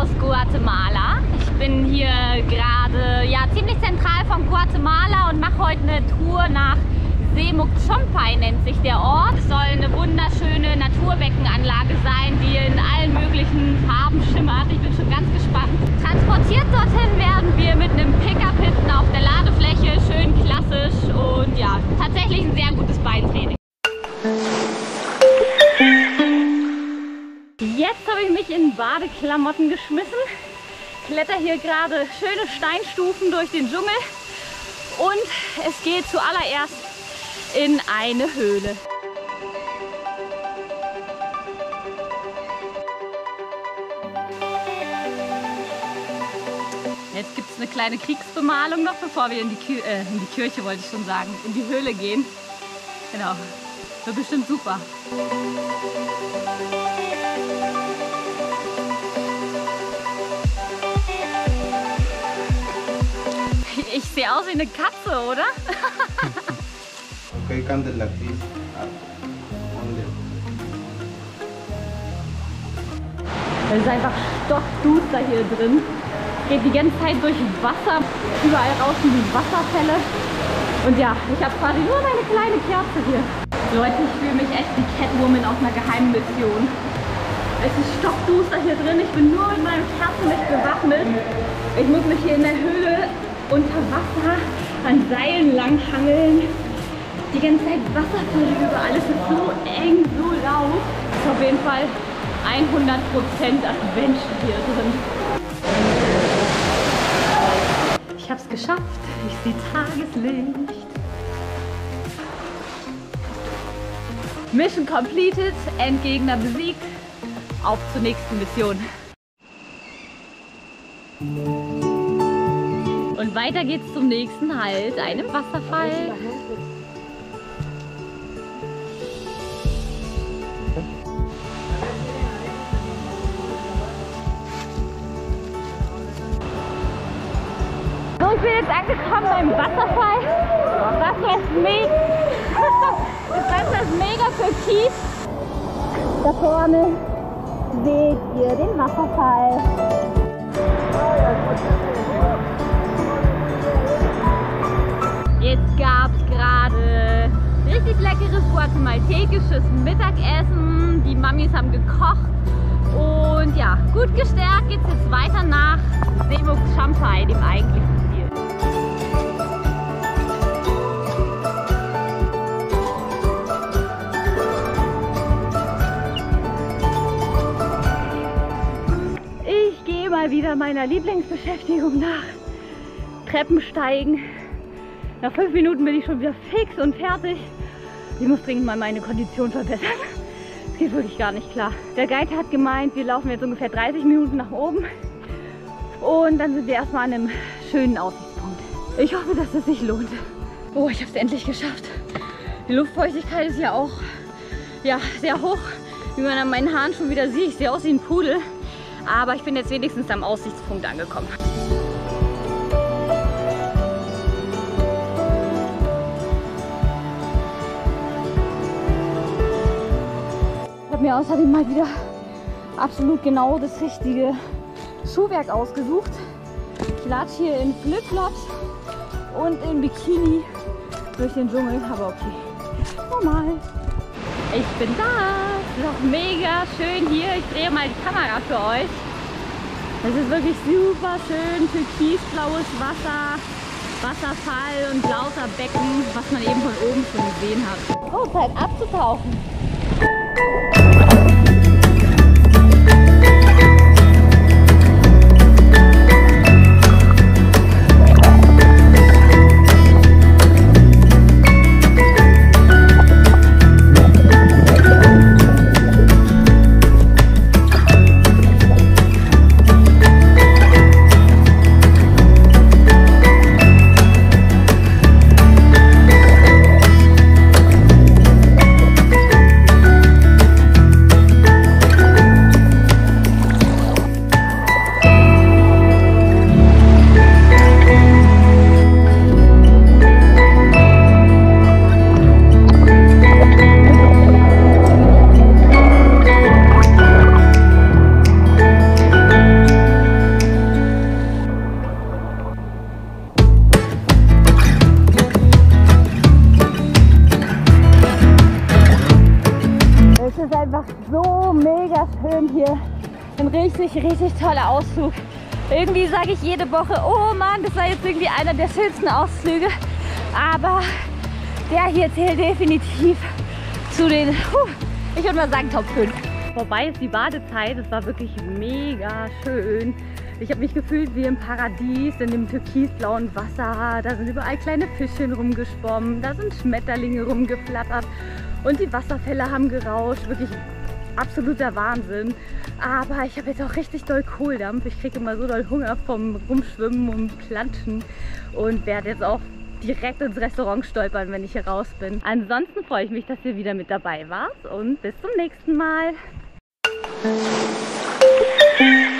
aus Guatemala. Ich bin hier gerade ziemlich zentral von Guatemala und mache heute eine Tour nach Semuc Chompay, nennt sich der Ort. Es soll eine wunderschöne Naturbeckenanlage sein, die in allen möglichen Farben schimmert. Ich bin schon ganz gespannt. Transportiert dorthin werden wir mit einem Pickup hinten auf der Ladefläche, schön klassisch und ja, tatsächlich ein sehr gutes Beintraining. Jetzt habe ich mich in Badeklamotten geschmissen, kletter hier gerade schöne Steinstufen durch den Dschungel und es geht zuallererst in eine Höhle. Jetzt gibt es eine kleine Kriegsbemalung noch, bevor wir in die Kirche, wollte ich schon sagen, in die Höhle gehen. Genau, wird bestimmt super. Ich sehe aus wie eine Katze, oder? Okay, candle like this. Es ist einfach stockduster hier drin. Geht die ganze Zeit durch Wasser. Überall rauschen die Wasserfälle. Und ja, ich habe quasi nur meine kleine Kerze hier. Leute, ich fühle mich echt wie Catwoman auf einer geheimen Mission. Es ist stockduster hier drin. Ich bin nur mit meinem Kerzenlicht bewaffnet. Ich muss mich hier in der Höhle unter Wasser an Seilen langhangeln. Die ganze Zeit Wasserfälle überall. Es ist so eng, so laut. Es ist auf jeden Fall 100% Adventure hier drin. Ich habe es geschafft. Ich sehe Tageslicht. Mission completed. Endgegner besiegt. Auf zur nächsten Mission. Und weiter geht's zum nächsten Halt, einem Wasserfall. So, ich bin jetzt angekommen beim Wasserfall. Das Wasser ist mega türkis. Da vorne seht ihr den Wasserfall. Jetzt gab es gerade richtig leckeres guatemaltekisches Mittagessen. Die Mamis haben gekocht. Und ja, gut gestärkt geht es jetzt weiter nach Semuc Chompay, dem eigentlichen Ziel. Ich gehe mal wieder meiner Lieblingsbeschäftigung nach. Treppensteigen. Nach 5 Minuten bin ich schon wieder fix und fertig. Ich muss dringend mal meine Kondition verbessern. Das geht wirklich gar nicht klar. Der Guide hat gemeint, wir laufen jetzt ungefähr 30 Minuten nach oben. Und dann sind wir erstmal an einem schönen Aussichtspunkt. Ich hoffe, dass es sich lohnt. Oh, ich habe es endlich geschafft. Die Luftfeuchtigkeit ist ja auch sehr hoch. Wie man an meinen Haaren schon wieder sieht. Ich sehe aus wie ein Pudel. Aber ich bin jetzt wenigstens am Aussichtspunkt angekommen. Ich habe mir außerdem mal wieder absolut genau das richtige Schuhwerk ausgesucht. Ich latsche hier in Flipflops und in Bikini durch den Dschungel, aber okay, normal. Ich bin da, es ist auch mega schön hier. Ich drehe mal die Kamera für euch. Es ist wirklich super schön, türkisblaues Wasser, Wasserfall und lauter Becken, was man eben von oben schon gesehen hat. Oh, Zeit abzutauchen. Ein richtig, richtig toller Ausflug. Irgendwie sage ich jede Woche, oh Mann, das war jetzt irgendwie einer der schönsten Ausflüge. Aber der hier zählt definitiv zu den, ich würde mal sagen, Top 5. Vorbei ist die Badezeit, es war wirklich mega schön. Ich habe mich gefühlt wie im Paradies, in dem türkisblauen Wasser. Da sind überall kleine Fischchen rumgeschwommen, da sind Schmetterlinge rumgeflattert und die Wasserfälle haben gerauscht. Wirklich absoluter Wahnsinn. Aber ich habe jetzt auch richtig doll Kohldampf. Ich kriege immer so doll Hunger vom Rumschwimmen und Planschen und werde jetzt auch direkt ins Restaurant stolpern, wenn ich hier raus bin. Ansonsten freue ich mich, dass ihr wieder mit dabei wart und bis zum nächsten Mal.